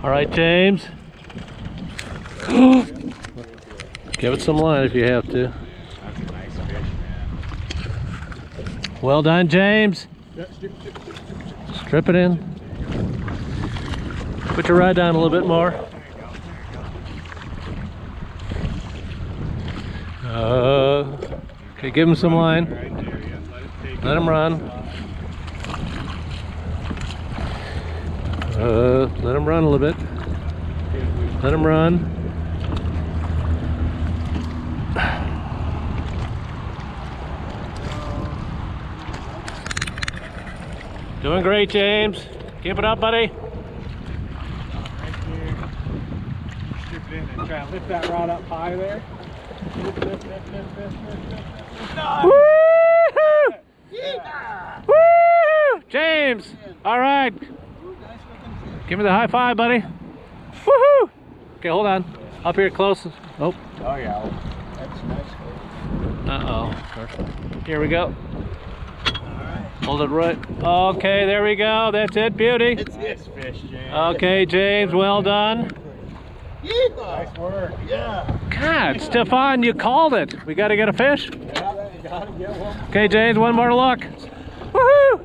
All right, James. Give it some line if you have to. That's a nice fish, man. Well done, James. Strip it in. Put your rod down a little bit more. Okay, give him some line. Let him run. Let him run a little bit. Let him run. Doing great, James. Keep it up, buddy. Strip it in and try and lift that rod up high there. Lift. Woo-hoo! Woo! James! All right. Give me the high five, buddy. Woohoo! Okay, hold on. Up here close. Oh. Oh yeah. That's nice. Uh-oh. Here we go. Hold it right. Okay, there we go. That's it, beauty. It's nice fish, James. Okay, James, well done. Nice work. Yeah. God, Stefan, you called it. We got to get a fish. Yeah, you gotta get one. Okay, James, one more look. Woohoo!